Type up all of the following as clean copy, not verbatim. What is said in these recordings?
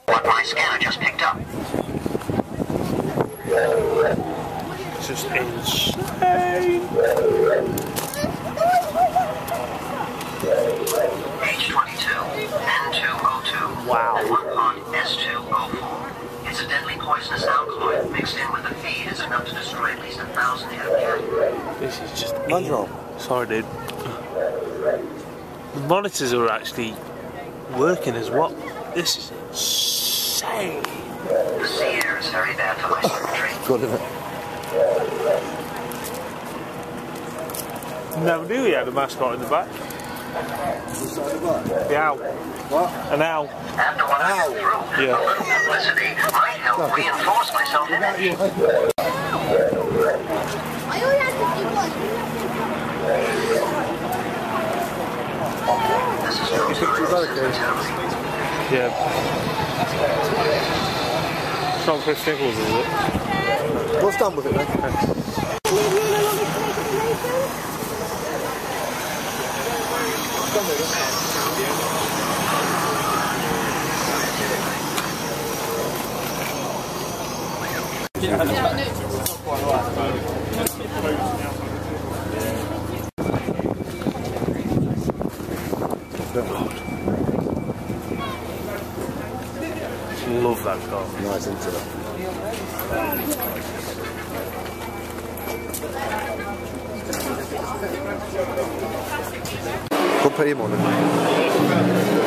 What my scanner just picked up. It's just insane. H22, N2O2. Wow. 1 part S2O4. It's a deadly poisonous alkaloid mixed in with the feed is enough to destroy at least 1,000 head of cattle. This is just Manual. Sorry, dude. The monitors are actually working as well. This is insane. The sea air is very bad for my circuitry. Good, isn't it? Never knew he had a mascot in the back. The owl. What? An owl. After what I went through, Yeah. a little publicity might help reinforce my self-image. This is no story. Yeah. It's not Chris Nichols, is it? What's done with it then? Love that car. Nice, isn't it? Go pay him on it.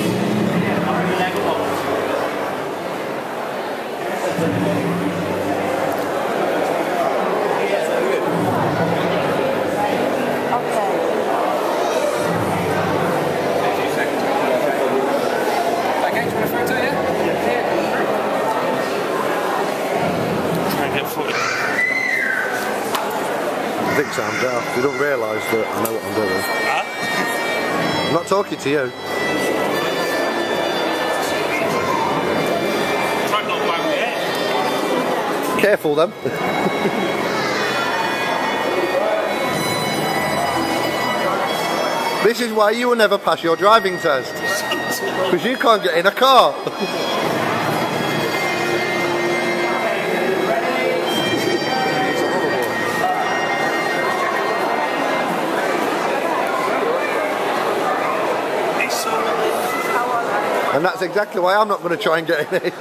I think so, I'm daft. You don't realise that I know what I'm doing. Huh? I'm not talking to you. Try not to bang the air. Careful then. This is why you will never pass your driving test. Because you can't get in a car. And that's exactly why I'm not going to try and get in it.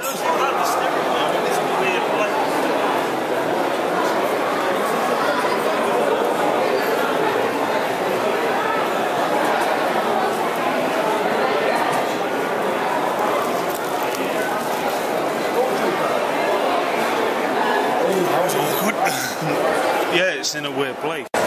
Yeah, it's in a weird place.